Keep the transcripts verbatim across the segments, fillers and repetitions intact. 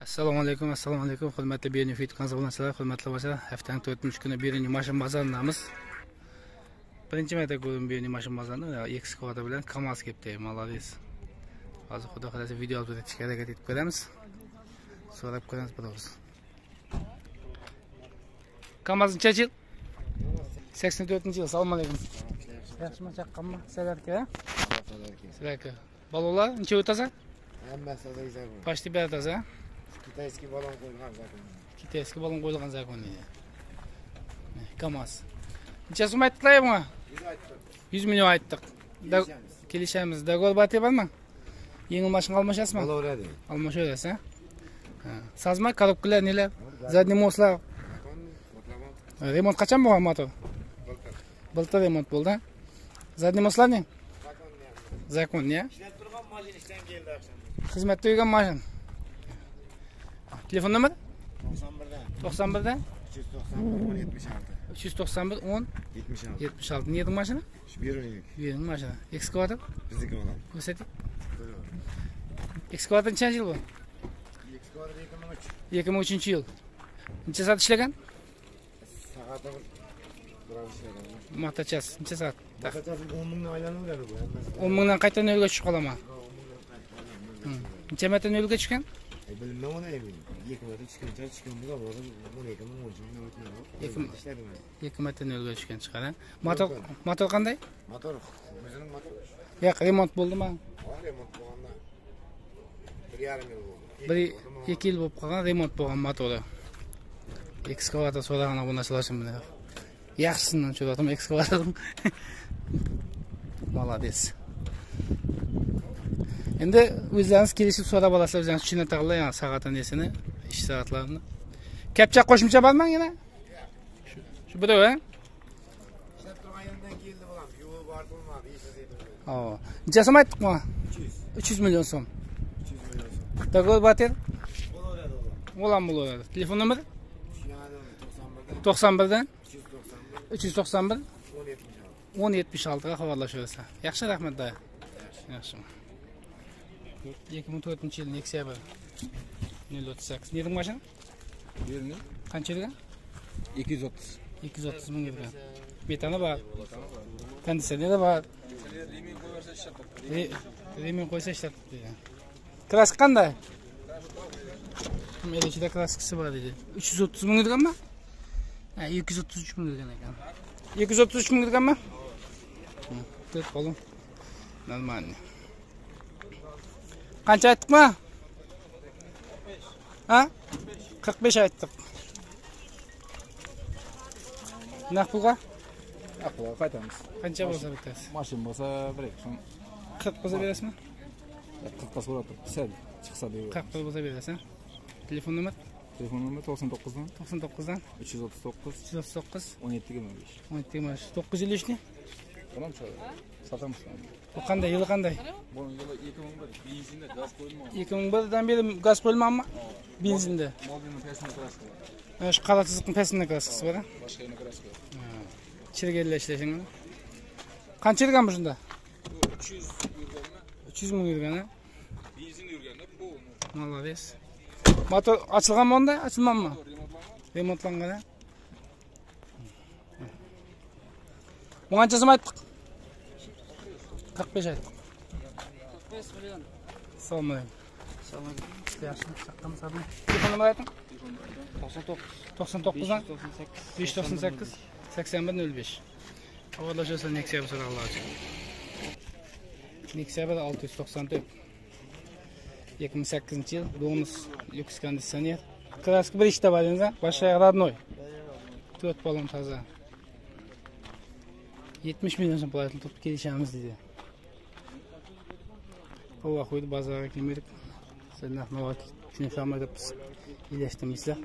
Assalomu alaykum, assalomu alaykum. Hurmatli Benefit kanalchilar, hurmatli bolalar. Haftaning to'rtinchi kuni birinchi mashina bozoridamiz. Birinchi marta ko'rdim birinchi mashina bozorini. Ekskavator bilan KAMAZ kelibdi. Молодец. Hozir xudo xolasa video olib o'tishga harakat etib ko'ramiz. So'rab ko'ramiz biroz. KAMAZ necha yil? sakson to'rtinchi yil. Assalomu alaykum. Yaxshimi, chaqqanmi? Sizlarga? Sizlarga. Balolar necha o'tasan? Hammasi o'zak. Почти beratasan. Kitayskiy balon qo'yilgan zakon. Kitayskiy balon qo'yilgan zakon edi. KAMAZ. Necha so'm aytdilar bunga? yuz million aytdik. Kelishamiz. Dogovor batyapmanmi? Yengil mashina almashasizmi? Olaveradi. Almashaverasiz, ha? Sazma, korobkalar nelar? Zadniy mostlar. Remont qachon bo'lgan motor? Bilta remont bo'ldi. Zadniy mostlarning? Zakon, ya? Ishlab turgan mashina ishdan keldi akşam. Xizmatda yurgan mashina. Telefon nomeri? to'qson birdan. uch yuz to'qson bir o'n yetmish olti. yetmish olti. Niyading mashina? Beraylik. Yering mashina. Ekskavator? Bizniki mana. Ko'rsating. Ekskavator nechanchi yil bu? Ekskavator ikki ming uch. ikki ming uchinchi yil. Necha soat ishlagan? Soatda biroz ishlagan. Motochas necha soat? Motochasi o'n mingdan aylanaveradi bu. o'n mingdan qayta nolga tushib qolaman. Necha marta nolga tushgan? Bilmayman uni endi. ikki marta tushgancha tushgan bo'lsa, o'n ikki ming o'tgan. ikki marta nolga tushgan chiqar. Motor motor qanday? Motor o'zining motori. Yo'q, remont bo'ldimi? Remont bo'lganda bir yarim yil bo'ldi. bir ikki yil bo'lib qolgan remont bo'lgan motori. Ekskavator so'ragan bu narsalar bilan. Yaxshisidan so'radim ekskavator. Молодец. Endi o'zlaringiz kelishib so'rab olasizlar, o'zlaringiz tushuntiringlar yani soat nesini, ish soatlarini. Kapcha qo'shimcha bormi yana? Shu birov, ha? Ishlab turgan yerdan keldi bo'lam. Yo'l bor bo'lmadi, ishlaydi. Ha. Necha so'm aytdik mi? uch yuz million so'm. uch yuz million so'm. Dogovor bater? Bo'laveradi u. Bo'lam bo'laveradi. Telefon nomeri? to'qson birdan. uch yuz to'qson bir o'n yetmish olti. o'n yetmish olti ga xabarlashaversan. Yaxshi, rahmat da. Yaxshi. ikki ming to'rtinchi yil Nexia nol o'ttiz sakkiz. Neydi mashina? Yerini Qancha yilga? ikki yuz o'ttiz. ikki yuz o'ttiz ming yilga. Betoni bor. Konditsioneri bor. Remin qo'ysa ishlatib. Remin qo'ysa ishlatib. Kraska qanday? Meni ichida kraskasi bor edi. uch yuz o'ttiz ming yilganmi? Ha, ikki yuz o'ttiz uch ming yilgan ekan. ikki yuz o'ttiz uch ming yilganmi? Deb qo'lim. Normalniy. Qancha aytdikmi? Ha? qirq besh aytdik. Naq pulga? Aqlo qaytamiz. Qancha bo'lsa bitasiz? Mashin bo'lsa bir so'm. qirq bo'lsa berasizmi? qirqqa so'rab sal chiqsa deb. qirq bo'lsa berasiz. Telefon nomer? Telefon nomeri to'qson to'qqizdan to'qson to'qqizdan uch yuz o'ttiz to'qqiz uch yuz o'ttiz to'qqiz o'n yetti yigirma besh. o'n yetti yigirma besh. to'qqiz yil ishni? Tamam cho'ra. Satamiz. Bu qanday? Yili qanday? Bu yili ikki ming bir benzinda gaz qo'yilmoqda. ikki ming birdan beri gaz qo'yilmanmi? Benzinda. Mobilni pesini kraska. Mana shu qora chiziqning pesini kraskasi bor. Boshqa yana kraska. Chirgella ishlashingmi? Qancha yurgan bu shunda? uch yuz yurganmi? uch yuz ming yurgan, ha? Benzin yurganda bu. Молодец. Motor ochilganmi unda? Ochilmanmi? Remontlangan, ha? Bu qancha so'm aytdik? qirq besh aytdik. qirq besh million. Assalomu alaykum. Assalomu alaykum. Yaxshimi? Chaqqanmi, sabmi? Telefon nomeri ayting. to'qson to'qqiz. to'qson to'qqizdan to'qson sakkiz. besh to'qson sakkiz sakson bir nol besh. Xabarlashasan Nexia bo'lsa Alloh. Nexia olti yuz to'qson to'rt. ikki ming sakkizinchi yil bonus lyuks konditsioner. Kraska bir ishda bor endi, boshqa родной. to'rt balon toza. yetmish million so'm pul aytilib kelishamiz dedi. Bu vaqtda bozorga kelmaydik. Sizlar navbat tushunishmi deb ilashtimizlar.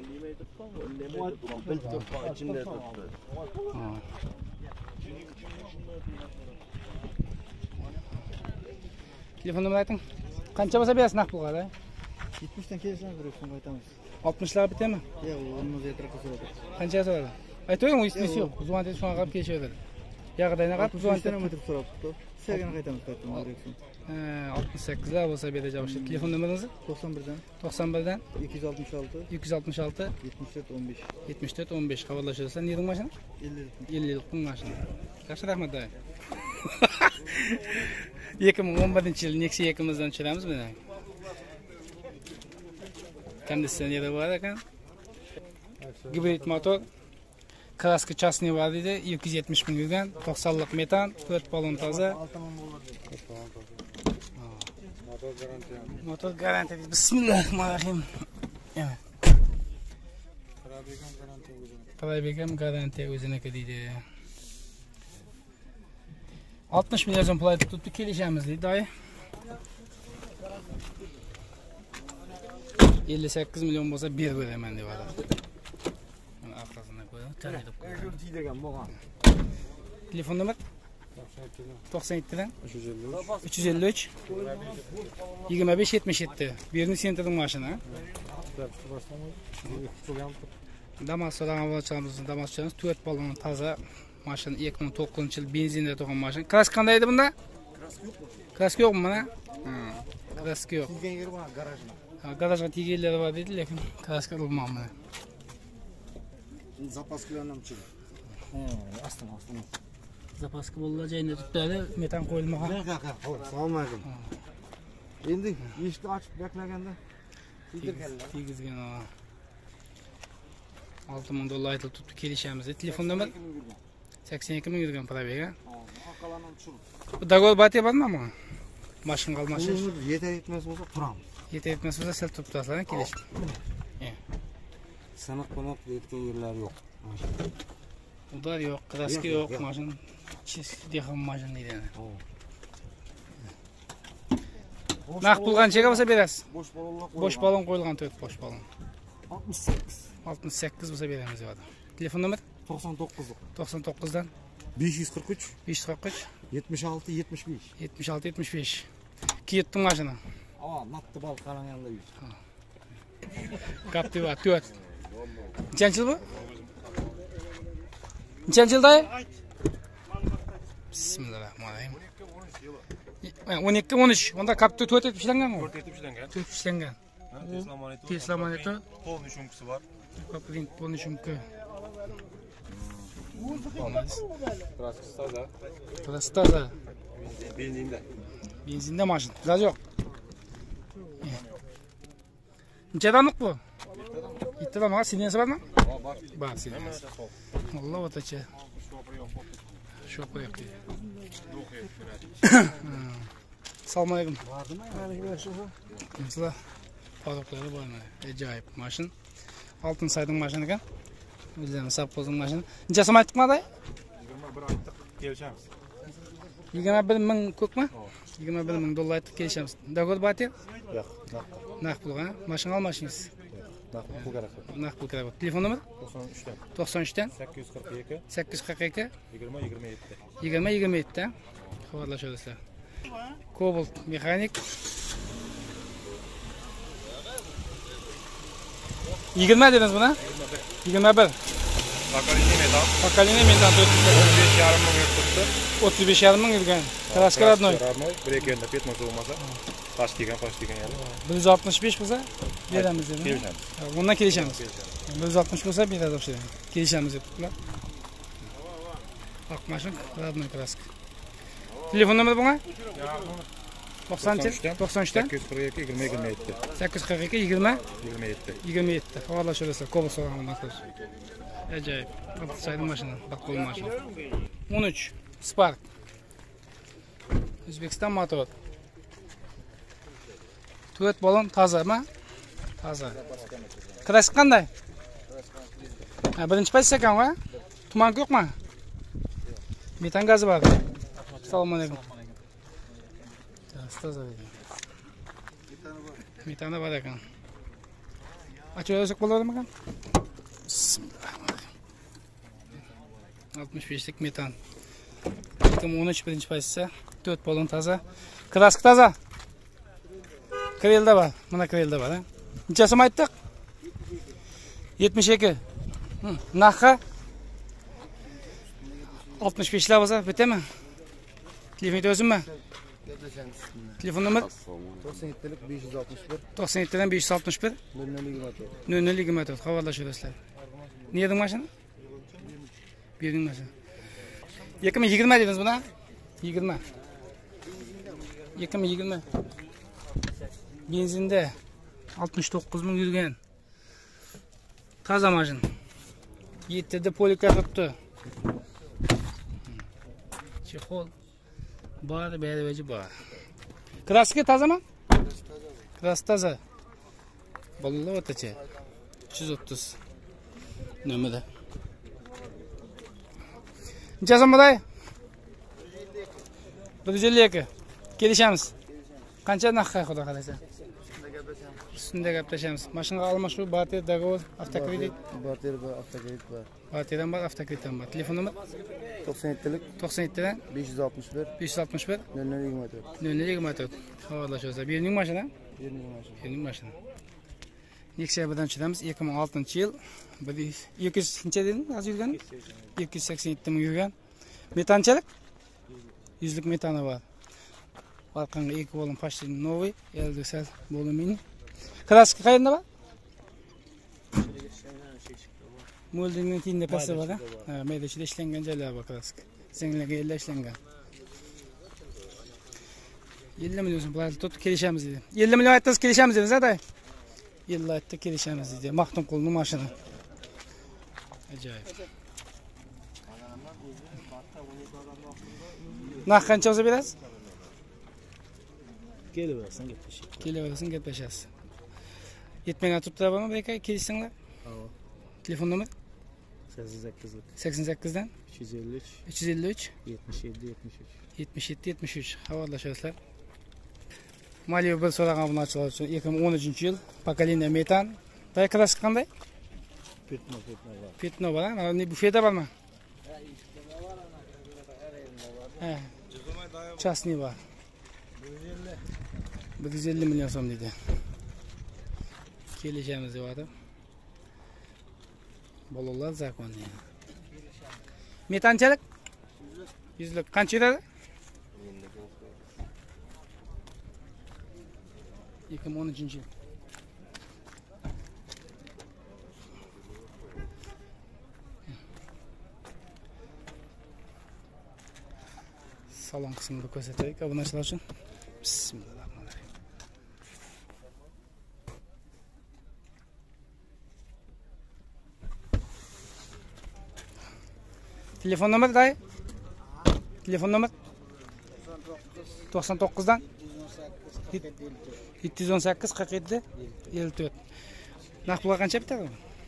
Telefon nomeri ayting. Qancha bo'lsa berasiz naqd pulga? yetmishdan kelishamiz, bir so'm aytamiz. oltmishlar bitami? Yo'q, o'n ming yetti so'radi. Qancha so'radi? Aytavering, u ismisi yo'q. Uzun deb shunga qarab kelishaveradi. Yağdayına qat altmış beş kilometr so'rabdi. Sevgini qaytamiz qaytdim direksiyon. oltmish sakkizlar bo'lsa beracağım işte. Telefon numaranızı? to'qson birdan to'qson birdan ikki yuz oltmish olti ikki yuz oltmish olti yetmish to'rt o'n besh yetmish to'rt o'n besh xabarlashasiz. Neydi mashina? ellik. ellik yillik mashina. Yaxshi rahmat aka. ikki ming o'n birinchi yil Nexia ikkimizdan tushiramiz buni. Konditsioneri bor ekan. Gibrid motor. Kraska chasni var dedi. ikki yuz yetmish ming yurgan, to'qsonlik metan, to'rt balon toza. Motor garantiya. Motor garantiya. Bismillahirrohmanirrohim. Evet. Probegam garantiya o'zini. Probegam garantiya o'ziniki deydi. oltmish million so'm pul aytib turibdi, kelishamiz deydi doy. ellik sakkiz million bo'lsa berib beraman deb aytadi. Mana orqasidan qo'yib, tanitib qo'ydim. Tiydirgan bo'lgan. Telefon nomer to'qson yettidan uch yuz ellik uch yigirma besh yetmish yetti. Birini sentrning mashina. Damas so'ragan avvalchamizni Damas chamiz to'rt balon toza mashina ikki ming to'qqizinchi yil benzinda turgan mashina. Kraska qanday edi bunda? Kraska yo'qmi mana? Ha, kraska yo'q. Tiygan yeri bor garajda. Ha, garajga teganlari bor dedi, lekin kraska bo'lmadi. Zapasklarni ham chiqdi. Ha, aslan aslan. Zapaska bo'ldi, joyini tutadi, metan qo'yilmagan. Assalomu alaykum. Endi eshikni ochib beklaganda tiydirganlar. Tegizgan ha. olti ming dollar aytilib turibdi, kelishamiz. Telefon nomer sakson ikki ming yurgan probega. Orqalarni tushirib. Bu dagol batiya bormi ama? Mashina qalmashi. Yetar yetmas bo'lsa turamiz. Yetar yetmas bo'lsa sal turib turasizlar, kelish. Siniq qo'noq deyotgan yerlar yo'q. Udar yo'q, kraska yo'q, mashina dehon mashina deydi. Naq pul qanchaga bo'lsa berasiz? Bosh balonlar Bosh balon qo'yilgan to'rt bosh balon. oltmish sakkiz. oltmish sakkiz bo'lsa beramiz deyapti. Telefon nomer to'qson to'qqiz. to'qson to'qqizdan besh yuz qirq uch besh yuz qirq uch yetmish olti yetmish besh. yetmish olti yetmish besh. Ketdi mashina. Aa, natdi bal qaraganda yuz. Kaptiva to'rt. Nechanchi yil bu? Nechanchi yilda? Bismillahirrohmanirrohim. o'n ikki o'n uch. Unda kaptiva to'rt etib ishlanganmi? to'rt etib ishlangan. to'rt ishlangan. Tesla monitor. Tesla monitor. Polni shumkisi bor. Ko'prik polni shumki. Kraskasi toza. To'rasi toza. Benzinda. Benzinda mashina. Gaz yo'q. Necha odamlik bu? Yetti odam var. Sinesi var mı? Bor. Bor, sinesi. Allah o'tacha. Shopir yo'q deydi. Assalomu alaykum. Sizlar Faruqlari bormi? Ajoyib mashin. Oltin sayding mashina ekan. O'zlarini savqozing mashina. Necha so'm aytdingmi aday? yigirma bir aytdik, kelishamiz. yigirma bir ming ko'pmi? yigirma bir ming dollar aytib kelishamiz. Dagod bati? Yo'q, naq. Naq pul, ha? Mashina almashingiz. Naq pul kerak. Naq pul kerak. Telefon nomer? to'qson uchdan to'qson uchdan sakkiz yuz qirq ikki sakkiz yuz qirq ikki yigirma yigirma yetti. yigirma yigirma yetti. Xabarlashasizlar. Cobalt mexanik. yigirma dediniz buna? yigirma bir. Bakalini metal. Bakalini metan o'ttiz besh yarim ming yurtibdi. o'ttiz besh yarim ming yurgan. Kraska radnoy. bir ekanda petmoz bo'lmasa, pash degan, pash degan yari. bir yuz oltmish besh bo'lsa beramiz dedi. Kelishamiz. Bundan kelishamiz. bir yuz oltmish bo'lsa beradi o'sha. Kelishamiz debdilar. Oq mashina, radnoy kraska. Telefon nomeri bunga? to'qson uchdan sakkiz yuz qirq ikki yigirma yigirma yetti. sakkiz yuz qirq ikki yigirma yigirma yetti. yigirma yetti. Xabarlashasizlar. Cobalt so'ragandan so'ng. Ajoyib. Saydi mashina, baqqol mashina. o'n uch Spark. O'zbekiston motor. to'rt balon tozami? Toza. Kraska qanday? Ha, birinchi pozitsiya ekan va? Tuman yo'qmi? Metan gazi bor. Assalomu alaykum. Toza ekan. Metani bor ekan. Ochib olsak bo'ladimi ekan? oltmish besh lik metan. ikki ming o'n uch birinchi pozitsiya. to'rt balon toza. Kraska toza. Krelda bor. Mana krelda bor, ha. Necha so'm aytdik? yetmish ikki. Narxi oltmish beshlar bo'lsa bitami? Telefon o'zimmi? Telefon nomer to'qson yettilik besh yuz oltmish bir to'qson yettidan besh yuz oltmish bir nol nol yigirma to'rt nol nol yigirma to'rt xabarlashasizlar. Ne edin mashina? Berding mashina. ikki ming yigirma dedingiz buna? yigirma. ikki ming yigirma. Benzinda oltmish to'qqiz ming yurgan. Toza mashina. yettida poliklar turibdi. Chexol. Bari beri bor. Kraska tozami? Kraska toza. Bolalar o'tacha. uch yuz o'ttiz. Nimada? Necha bo'lay? bir yuz ellik iki. Kelishamiz. Qancha narxga xudo xolasa? Ustida gaplashamiz. Mashinaga almashuv, bater, dogovor, avtokredit. Bater va avtokredit bor. Baterdan bor, avtokreditdan bor. Telefon nomer to'qson yettilik to'qson yettidan besh yuz oltmish bir besh yuz oltmish bir nol nol yigirma to'rt nol nol yigirma to'rt. Xabarlashasiz. Berning mashina? Berning mashina. Berning mashina. Nexia bilan chidamiz. ikki ming oltinchi yil. ikki yuz qancha deding? Az yurgan? ikki yuz sakson yetti ming yurgan. Metanchalik? yuzlik metani bor. Balkonga ikki bo'lim почти новый, ellik sal bo'limini. Kraska qayerda bor? Moldingning tiyinda pasta bor, ha? Mayda ichida ishlangan joylar bor kraska. Zanglarga yella ishlangan. ellik million so'm pul tutib kelishamiz dedi. ellik million aytdingiz kelishamiz dedingiz, ata. ellik aytdi kelishamiz dedi. Maxtumqulning mashina. Ajoyib. Narx qancha bo'lsa berasiz? Kelaversin, gaplashamiz. Kelaversin, gaplashasiz. yetmay turibdi bormi bu aka? Kelishsinglar? Ha. Telefon nomer sakson sakkiz sakson sakkiz dan uch yuz ellik uch uch yuz ellik uch yetmish yetti yetmish uch yetmish yetti yetmish uch. Xabarlashasizlar. Malibu bir so'ragan obunachilar uchun ikki ming o'n uchinchi yil pokoleniya metan. Bay kraska qanday? Petno petno bor. Petno bor, mana bu bufeta bormi? Ha. Chasni bor. bir yuz ellik million so'm dedi. Kelishamiz deyapti. Bolalar zakonni. Metanchalik? yuzlik qancha yuradi? ikki ming o'n uchinchi yil. Salon qismini ko'rsataylik obunachilar uchun. Bismillahirrohmanirrohim. Telefon nomer day? Telefon nomer to'qson to'qqiz dan yetti yuz o'n sakkiz qirq yetti ellik to'rt. Narx pulga qancha bitadi?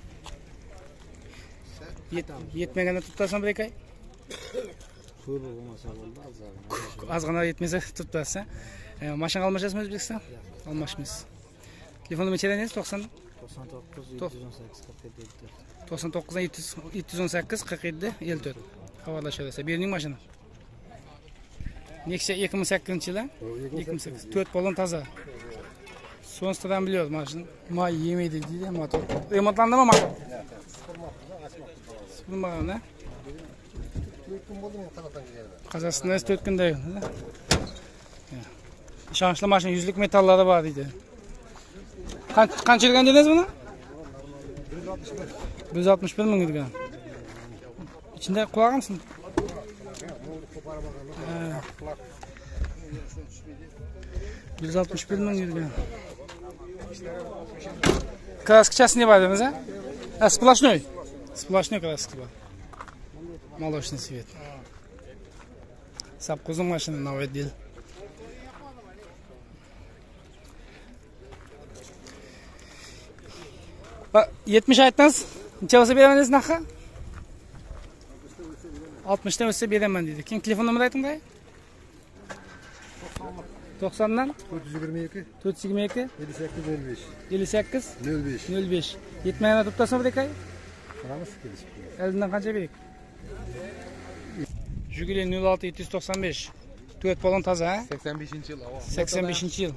Yetmaganda tutasan bir ikki ay. Ko'p bo'lmasa bo'ldi, azgina. Azgina yetmasa tutasiz. Mashina almashasizmi O'zbekiston? Almashmiz. Telefon nomeri necha dedingiz? to'qson to'qson to'qqiz yetti yuz o'n sakkiz qirq yetti ellik to'rt. to'qson to'qqiz yetti yuz o'n sakkiz qirq yetti ellik to'rt. Xabarlashasiz. Berning mashina. Nexia ikki ming sakkizinchi yil, ikki ming sakkiz. to'rt polon toza. Sonstradan biliyoruz mashina. May yemaydi deydi motor. Remontlandimi motor? Sıfırmagan ha? Qazasında to'rt kunda. İşançlı mashina yüzlük metallari bor deydi. Qancha yurgan dedingiz buni? bir yuz oltmish bir ming yurgan. İçinde qulog'i misin? bir yuz oltmish bir ming yurgan. Краскачасы не бардыңыз, а? А, сплошной. Сплошной краски бар. Молочный цвет. Сапкузун машина новый дел. yetmish aytdingiz. Necha bo'lsa beraman narxi? oltmishdan o'tsa beraman dedi. Keyin telefon nomerini ayting da. to'qsondan to'rt yuz yigirma ikki to'rt yuz yigirma ikki ellik sakkiz nol besh ellik sakkiz nol besh nol besh. Yetmaganda tutasan bir ekay. Qaramiz kelishib. Eldan qancha berik? Jiguli nol olti yetti yuz to'qson besh. to'rt polon toza, ha? sakson beshinchi yil havo. sakson beshinchi yil.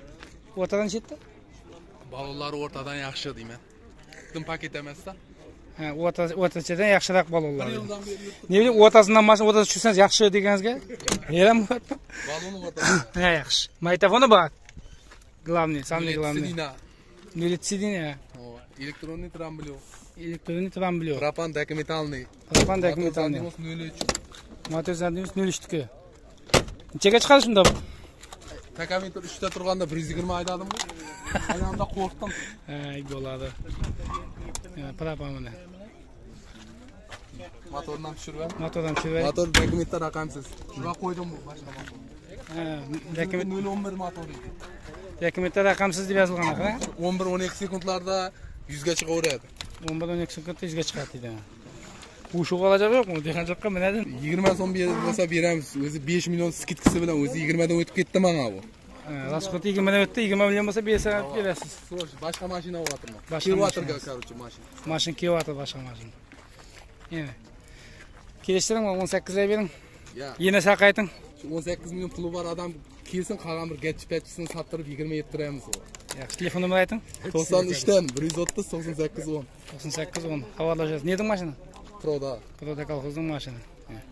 O'rtadan chetda? Balolar o'rtadan yaxshi deyman. Dim paket emasda. Ha, o'rta- o'rtachadan yaxshiroq balolar. Yıldan beri yurtda. Ne bileyim, o'rtasidan mashina o'rtasida tushsangiz yaxshi deganingizga. Yaram bo'lyapti. Balonu o'rtasida. Ha, yaxshi. Magnitofoni bor. Главный, самый главный. Сидина. Нелицидин, Электронный трамблю. электронный трамблю. Пропан документальный. Пропан документальный. nol uch. Motor zandimiz nol uch ga. Nechaga chiqadi shunda bu? Takometre uchta turganda bir yuz yigirma aydadim. Ayamda qo'rqdim. Ha, bo'ladi. Propan mana. Motordan tushirib. Motordan tushirib. Motor dokumentda raqamsiz. Shuna qo'ydim bu boshqa motor. Ha, dokument nol o'n bir motor. dokumentda raqamsiz deb yozilgan ha? o'n bir o'n ikki sekundlarda yuz ga chiqaveradi. o'n bir o'n ikki sekundda yuz ga chiqadi deydi. Bu shu qolajak yo'qmi? Dehqonchilikqa minadi. yigirma so'm bersa beramiz. O'zi besh million skidkasi bilan o'zi yigirma dan o'tib ketdi mana bu. Ha, rasxod yigirma dan o'tdi, yigirma million bo'lsa bersa berasiz. Boshqa mashina olyapman. Boshqa Kilovatrga, короче, mashina. Mashina kelyapti boshqa mashina. Yana. Kelishtiring, o'n sakkizga bering. Ya, Yana saqayting. o'n sakkiz million puli bor odam kelsin, qolgan bir gach-patchisini sattirib yigirma yediramiz. Yaxshi, telefon nomer ayting. to'qson uchdan bir yuz o'ttiz to'qson sakkiz o'n. to'qson sakkiz o'n. Havolashasiz. Nedir mashina? Proda. Proda kolxozning mashina.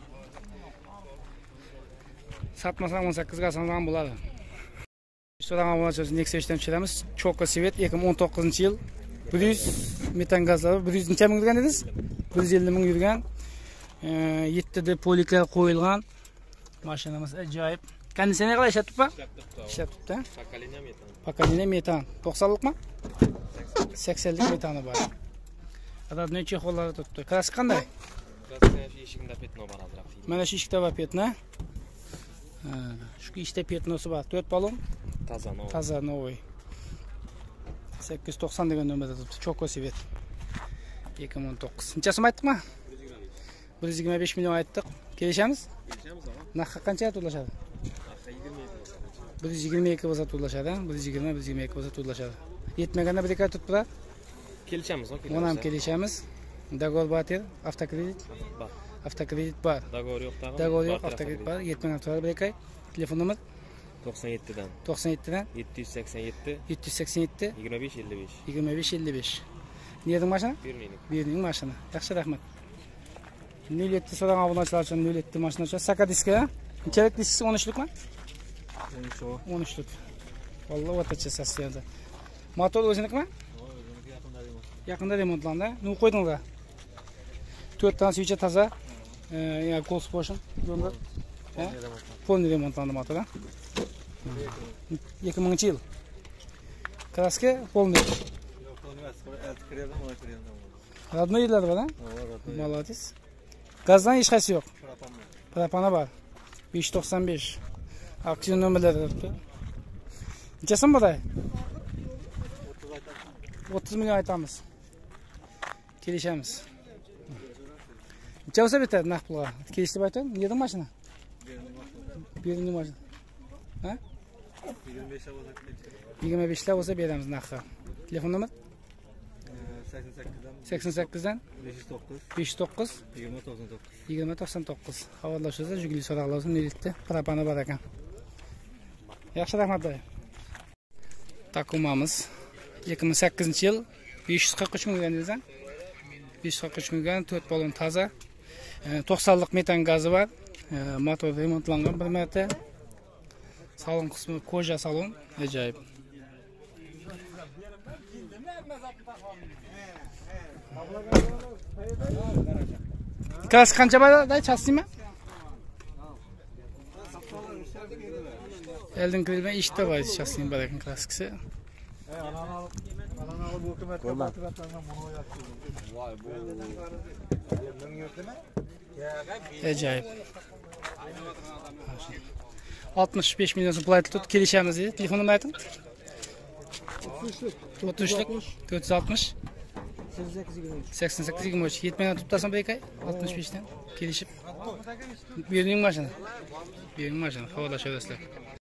Satmasam o'n sakkizga olsam bo'ladi. So'ragan bo'lsangiz Nexia ishdan tushiramiz. Choko Svet ikki ming o'n to'qqizinchi yil bir yuz metan gazlari bir yuz necha ming yurgan edingiz? bir yuz ellik ming yurgan. yetti da poliklar qo'yilgan. Mashinamiz ajoyib. Konditsioner qilib ishlatibmi? Ishlatibdi. Pokoleniya metan. Pokoleniya metan. to'qsonlikmi? saksonlik metani bor. Adadni chexollari turibdi. Kraska qanday? Kraska eshigida petno bor azroq. Mana shu ishda bor petna. Ha, shu ishda petnosi bor. to'rt balon. Toza novoy. Toza novoy. sakkiz yuz to'qson degan nomerda turibdi. Choko Svet. ikki ming o'n to'qqiz. Necha so'm aytdikmi? bir yuz yigirma besh million aytdik. Kelishamiz? Kelishamiz ama. Narxi qancha to'lashadi? Narxi yigirma ikki bo'lsa. bir yuz yigirma ikki bo'lsa to'lashadi. bir yuz yigirma bir yuz yigirma ikki bo'lsa to'lashadi. Yetmaganda bir ikki turibdi. Kelishamiz, o Ona ham kelishamiz. Dogovor bor, avtokredit. Bor. Avtokredit bor. Dogovor yo'q tag'in. Dogovor yo'q, avtokredit bor. yetmagan turadi bir ikki. Telefon nomer to'qson yettidan to'qson yettidan yetti yuz sakson yetti yetti yuz sakson yetti yigirma besh ellik besh. yigirma besh ellik besh. Niyading mashina? Bermaylik. Berning mashina. Yaxshi, rahmat. nol yetti so'ragan obunachilar uchun nol yetti mashina uchun Saka diska. Nechalik diskasi o'n uchlikmi? o'n uchlik. Valloh o'rtacha sostoyanida. Motor o'zinikmi? Yaqinda remontlandi. Nima qo'ydinglar? to'rt ta suycha toza. Ya Ghost Potion. Yonda. Полный remontlandi motor. ikki mingchi yil. Kraska полный. Родной yillar bor, ha? Молодец. Gazdan hech qaysi yo'q. Propana bor. besh yuz to'qson besh. Aksiyon nomerlari turibdi. Necha so'm bo'ladi? o'ttiz million aytamiz. Kelishamiz. Necha bo'lsa bitadi naqd pulga? Kelishib aytdim. Niyading mashina? Berning mashina. Ha? yigirma besh ta bo'lsa beramiz naqdga. Telefon nomer? sakson sakkizdan besh yuz to'qqiz yigirma to'qson to'qqiz. Xabarlashsangiz Jiguli so'roqlar uchun nolyetti propani bor ekan. Yaxshi, rahmat. Takumamiz ikki ming sakkizinchi yil besh yuz qirq uch ming dedingiz, ha? besh yuz qirq uch ming ga to'rt balon toza. to'qsonlik metan gazi bor. Motor remontlangan bir marta. Salon qismi koja salon, ajoyib. Klas qancha bo'ladi? Chasima? Elden kirgan ishda bor chasima bor ekan klaskasi. Ajoyib. oltmish besh million so'm pul aytildi. Kelishamiz dedi. Telefonimni ayting. o'ttiz uchlik to'rt yuz oltmish sakson sakkiz yigirma uch. Yetmagan tuttasam bir ikki oltmish beshdan kelishib. Berning mashina. Berning mashina. Havolashasizlar.